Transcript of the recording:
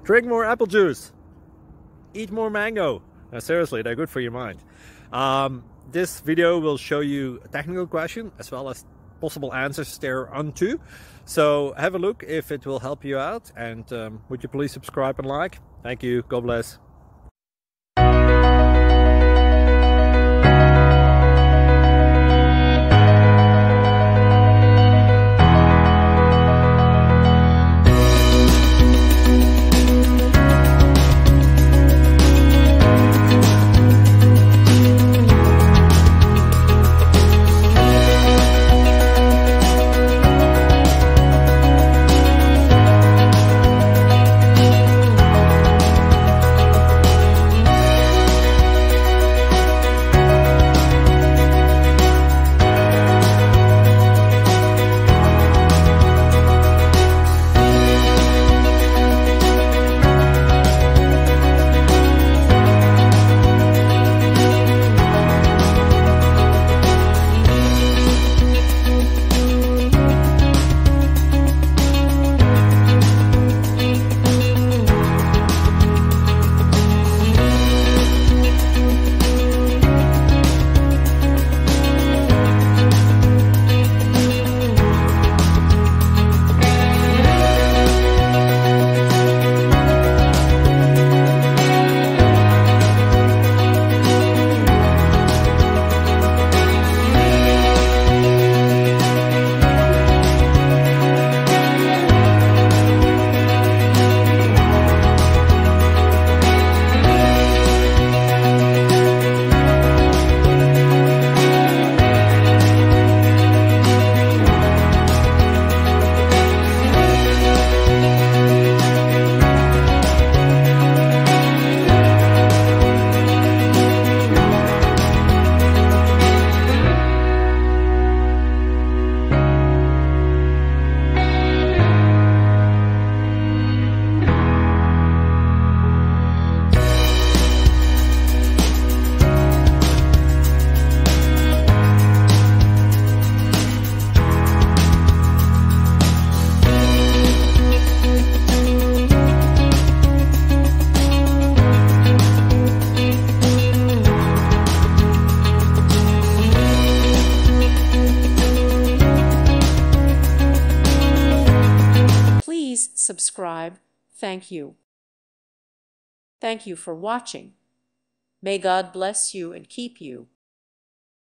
Drink more apple juice. Eat more mango. Now, seriously, they're good for your mind. This video will show you a technical question as well as possible answers thereunto. So have a look if it will help you out, and would you please subscribe and like? Thank you. God bless. Subscribe. Thank you. Thank you for watching. May God bless you and keep you.